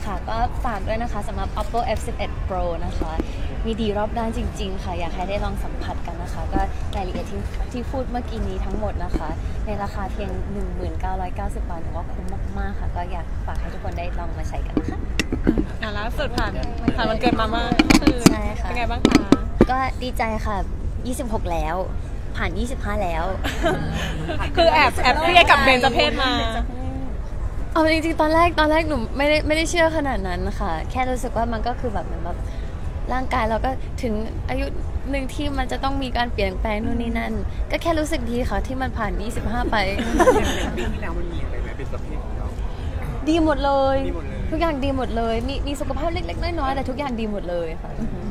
ค่ะก็ฝากด้วยนะคะสำหรับ Oppo F11 Pro นะคะมีดีรอบด้านจริงๆค่ะอยากให้ได้ลองสัมผัสกันนะคะก็รายละเอียดที่พูดเมื่อกี้นี้ทั้งหมดนะคะในราคาเพียง 1990 บาทถือว่าคุ้มมากๆค่ะก็อยากฝากให้ทุกคนได้ลองมาใช้กันนะคะล่าสุดผ่านวันเกิดมาคือเป็นไงบ้างคะก็ดีใจค่ะ26แล้วผ่าน25แล้วคือแอบเรียกกับเบนจเพศมาเอาจริงๆตอนแรกหนูไม่ได้เชื่อขนาดนั้นค่ะแค่รู้สึกว่ามันก็คือแบบเหมือนแบบร่างกายเราก็ถึงอายุหนึ่งที่มันจะต้องมีการเปลี่ยนแปลงนู่นนี่นั่นก็แค่รู้สึกดีค่ะที่มันผ่าน25ไปปีที่แล้วมันมีอะไรไหมเป็นประเภทของเราดีหมดเลยทุกอย่างดีหมดเลยมีสุขภาพเล็กๆน้อยๆแต่ทุกอย่างดีหมดเลยค่ะ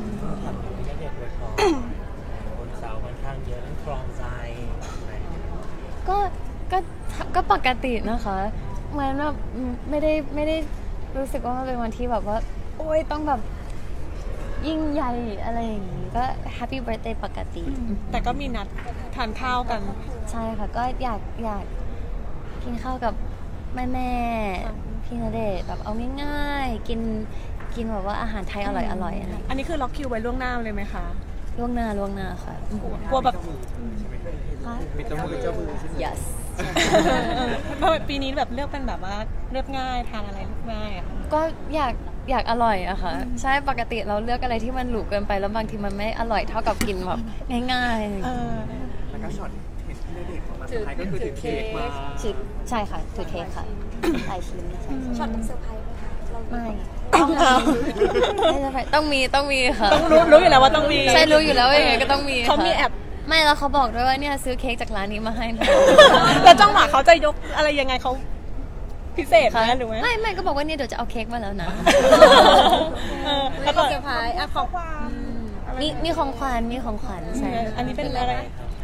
คนสาวค่อนข้างเยอะครองใจก็ปกตินะคะเหมือนแบบไม่ได้รู้สึกว่ามันเป็นวันที่แบบว่าโอ๊ยต้องแบบยิ่งใหญ่อะไรอย่างนี้ก็แฮปปี้เบิร์ธเดย์ปกติแต่ก็มีนัดทานข้าวกันใช่ค่ะก็อยากกินข้าวกับแม่พี่ณเดชน์แบบเอาง่ายๆกินแบบว่าอาหารไทยอร่อยอะไรอันนี้คือล็อกคิวไว้ล่วงหน้าเลยไหมคะล่วงหน้าค่ะกลัวแบบเป็นเจ้ามือ yes เพราะปีนี้แบบเลือกเป็นแบบว่าเรียบง่ายทานอะไรเรียบง่ายอะก็อยากอร่อยอะค่ะใช่ปกติเราเลือกอะไรที่มันหรูเกินไปแล้วบางทีมันไม่อร่อยเท่ากับกินแบบง่ายๆแล้วก็ช็อตเห็นเด็กของมาสุดท้ายก็คือถือเค้กมาใช่ค่ะถือเค้กค่ะหลายชิ้นช็อตเป็นเซอร์ไพรส์ไหมคะไม่ต้องมีค่ะต้องรู้อยู่แล้วว่าต้องมีใช่รู้อยู่แล้วยังไงก็ต้องมีเขามีแอบไม่แล้วเขาบอกด้วยว่าเนี่ยซื้อเค้กจากร้านนี้มาให้แล้วจังหวะเขาจะยกอะไรยังไงเขาพิเศษนะหรือไม่ก็บอกว่าเนี่ยเดี๋ยวจะเอาเค้กมาแล้วนะแล้วก็เซอร์ไพรส์ของขวัญมีของขวัญใช่อันนี้เป็นอะไร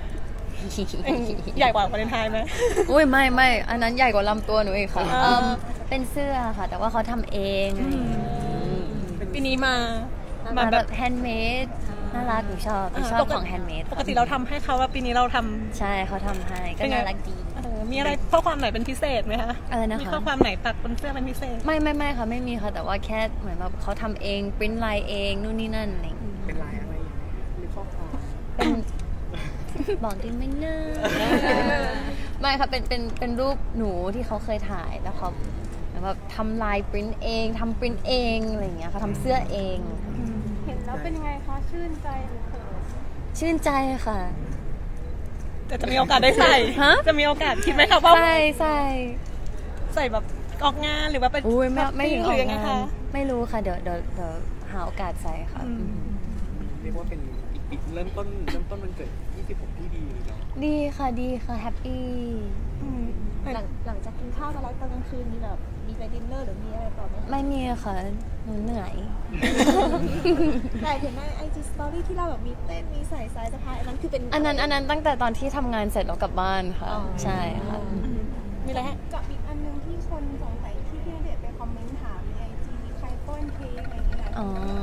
ใหญ่กว่าวาเลนไทน์ไหมอุ้ยไม่อันนั้นใหญ่กว่าลำตัวหนูอีกค่ะเป็นเสื้อค่ะแต่ว่าเขาทำเองปีนี้มาแบบแฮนด์เมดน่ารักหนูชอบของแฮนด์เมดปกติเราทำให้เขาว่าปีนี้เราทำใช่เขาทำให้ก็น่ารักดีมีอะไรข้อความไหนเป็นพิเศษไหมคะอะไรนะคะมีข้อความไหนตัดบนเสื้อเป็นพิเศษไม่ค่ะไม่มีค่ะแต่ว่าแค่เหมือนแบบเขาทำเองปริ้นลายเองนู่นนี่นั่นอะไรเป็นลายอะไรมีข้อความเป็นบอกได้ไหมนะไม่ค่ะเป็นรูปหนูที่เขาเคยถ่ายแล้วเขาแบบทำลายปริ้นเองทำปริ้นเองอะไรอย่างเงี้ยเขาทำเสื้อเองเห็นแล้วเป็นยังไงคะชื่นใจหรือเปล่าชื่นใจค่ะแต่จะมีโอกาสได้ใส่จะมีโอกาสคิดไหมคะว่าใส่แบบออกงานหรือว่าไปไม่ถึงออกงานไม่รู้ค่ะเดี๋ยวหาโอกาสใส่ค่ะเรียกว่าเป็นอีกเริ่มต้นมันเกิด26ที่ดีเลยเนาะดีค่ะแฮปปี้หลังจากกินข้าวมาแล้วตอนกลางคืนมีแบบมีไปดินเนอร์หรือมีอะไรต่อไหมไม่มีค่ะหนูเหนื่อยแต่เห็นในIG Story ที่เราแบบมีเต้นมีใส่สายสะพายอันนั้นคือเป็นอันนั้นตั้งแต่ตอนที่ทำงานเสร็จแล้วกลับบ้านค่ะใช่ค่ะมีอะไรฮะกับอีกอันนึงที่คนสงสัยที่พี่ณเดชน์ไปคอมเมนต์ถามใน IG ใครป้อนเค้กอะไรอย่างเงี้ย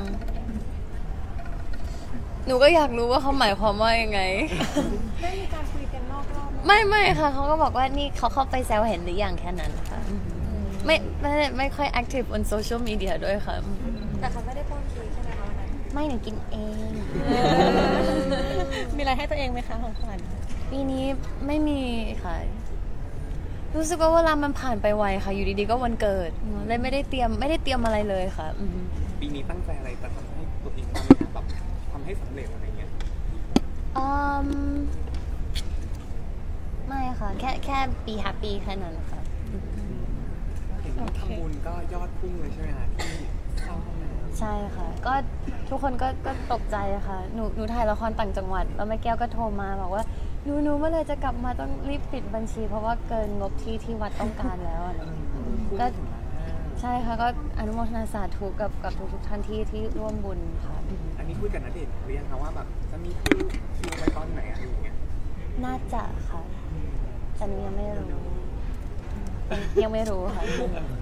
หนูก็อยากรู้ว่าเขาหมายความว่ายังไงได้มีการคุยกันนอกรอบไม่ค่ะเขาก็บอกว่านี่เขาเข้าไปแซวเห็นหรือยังแค่นั้นค่ะไม่ค่อยแอคทีฟบนโซเชียลมีเดียด้วยค่ะแต่เขาไม่ได้ป้อนเค้กใช่ไหมคะไม่หนูกินเองมีอะไรให้ตัวเองไหมคะของขวัญปีนี้ไม่มีค่ะรู้สึกว่าเวลามันผ่านไปไวค่ะอยู่ดีๆก็วันเกิดเลยไม่ได้เตรียมอะไรเลยค่ะปีนี้ตั้งใจอะไรจะทำให้ตัวเองแบบทำให้สำเร็จอะไรเงี้ยไม่ค่ะแค่ปีแฮปปี้แค่นั้นค่ะเห็นว่าทำบุญก็ยอดพุ่งเลยใช่ไหมคะที่เข้าห้องน้ำใช่ค่ะก็ทุกคนก็ตกใจค่ะหนูถ่ายละครต่างจังหวัดแล้วแม่แก้วก็โทรมาบอกว่าหนูเมื่อไรจะกลับมาต้องรีบปิดบัญชีเพราะว่าเกินงบที่วัดต้องการแล้วอะไรก็ใช่ค่ะก็อนุโมทนาสาธุกับทุกท่านที่ร่วมบุญค่ะอันนี้คุยกับณเดชน์หรือยังคะว่าแบบจะมีคิวไปตอนไหนอะไรอย่างเงี้ยน่าจะค่ะแต่หนูยังไม่รู้ค่ะ